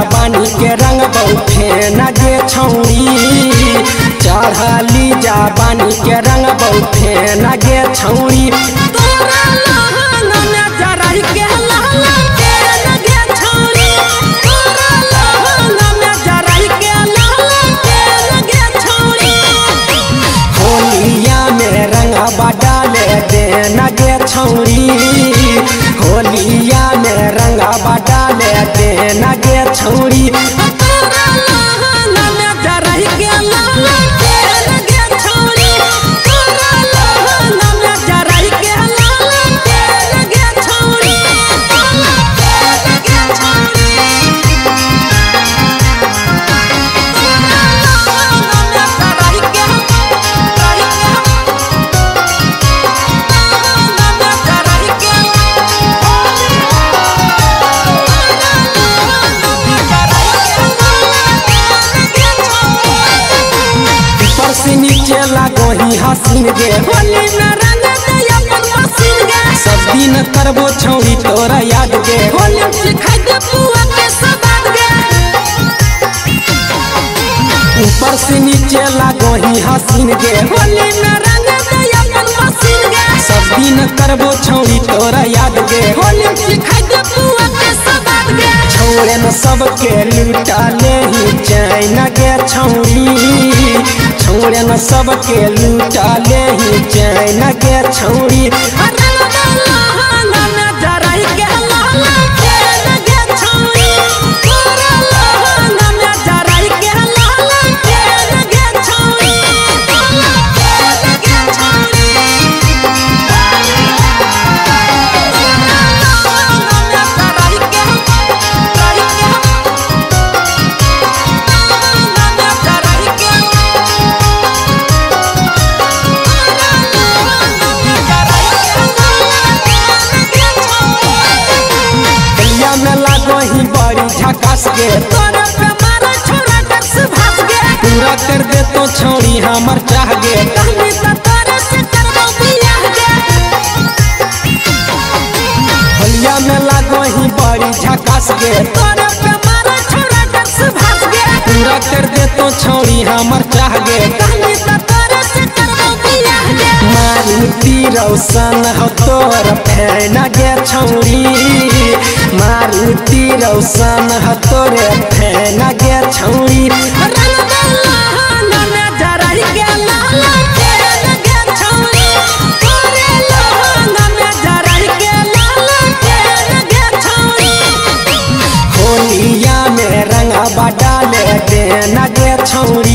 जाबानी के रंग बहुफे नगे छौड़ी चढ़ली जाबानी के रंग बहुफे नगे छौड़ी तोरा लहंगा में जराई के लहला के नगे छौड़ी तोरा लहंगा में जराई के लहला के नगे छौड़ी होलिया में रंग डाले दे नगे छौड़ी होलिया में रंग डाले दे नगे छौड़ी तोरा लहंगा में जराई के लहला के नगे छौड़ी तोरा लहंगा में जराई के लहला के नगे छौड़ी नगे छौड़ी नीचे लागोही हसीन गे होली में रंग दे अपन मसीन गे सब दिन करबो छौड़ी तोरा याद गे होली सिखाई दे पुआ के सवाद गे ऊपर से नीचे लागोही हसीन गे होली में रंग दे अपन मसीन गे सब दिन करबो छौड़ी तोरा याद गे होली सिखाई दे पुआ के सवाद गे छोड़े न सबके लूटा ले ही चैन गे छौड़ी छोड़े न सबके लूटा ले ही चैन के छौड़ी झकास गे तोरा पे मारे छोरा टक्स भाग गे पूरा कर दे तो छौड़ी हमर चाह गे कहनी त तोरे से करबो बियाह गे होलिया में लागो ही बड़ी झकास गे तोरा पे मारे छोरा टक्स भाग गे पूरा कर दे तो छौड़ी हमर चाह गे कहनी त तोरे से करबो बियाह गे मारुति रौशन हो तोर फैन गे छौड़ी मारुति रौशन हो तोरे फैन गे छौड़ी होलिया में रंग डाले दे नगे छौड़ी